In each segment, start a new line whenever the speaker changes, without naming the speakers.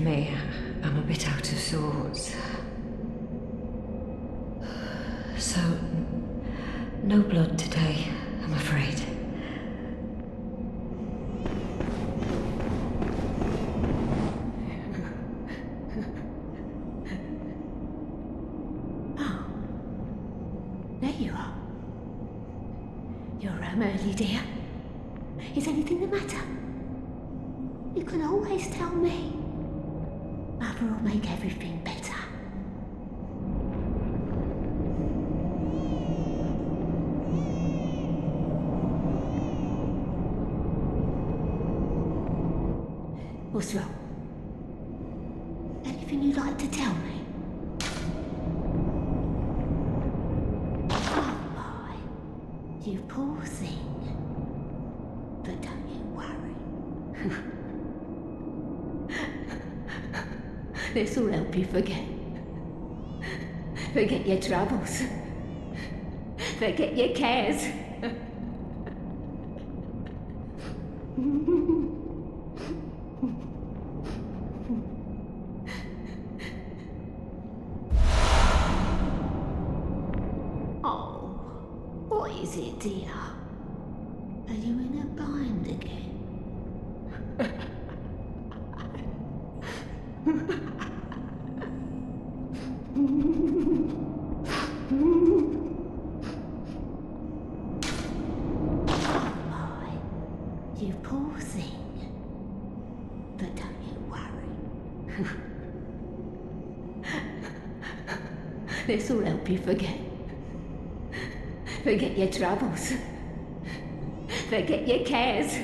me. I'm a bit out of sorts. So, no blood today, I'm afraid.
Oh, there you are. You're early, dear. Is anything the matter? You can always tell me. Mother will make everything better. What's wrong? Anything you'd like to tell me? Oh, my. You poor thing. But don't you worry. This'll help you forget. Forget your troubles. Forget your cares. Oh, what is it, dear? Are you in a bind again? You poor thing. But don't you worry. This'll help you forget. Forget your troubles. Forget your cares.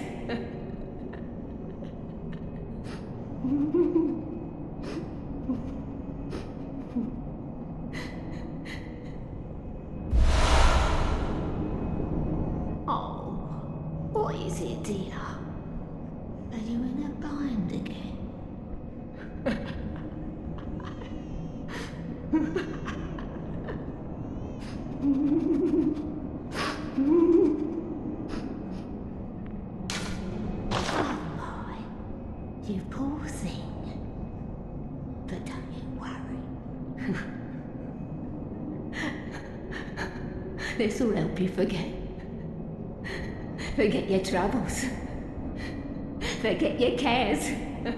Oh, what is it, dear? Are you in a bind again? Oh, my. You poor thing. But don't you worry. This'll help you forget. Forget your troubles. Forget your cares.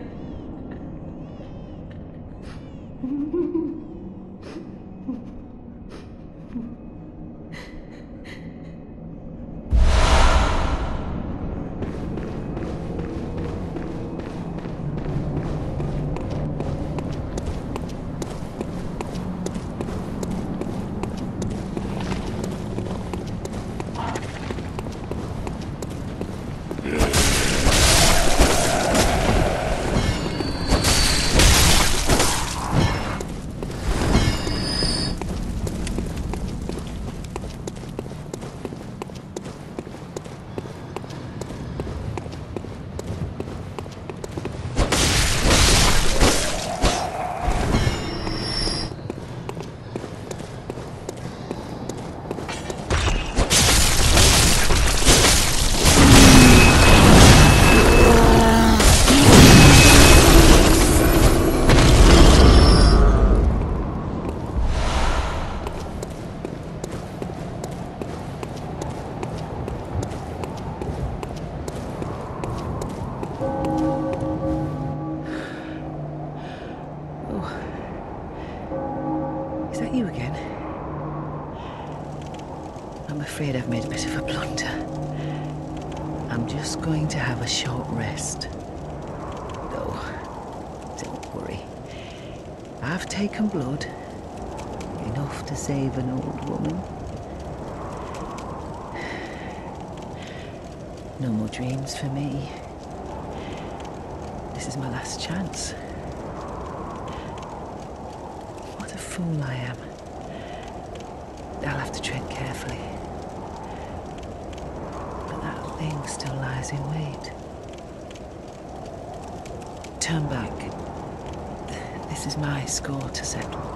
Is that you again? I'm afraid I've made a bit of a blunder. I'm just going to have a short rest. Though, don't worry. I've taken blood. Enough to save an old woman. No more dreams for me. This is my last chance. What a fool I am. I'll have to tread carefully. But that thing still lies in wait. Turn back. This is my score to settle.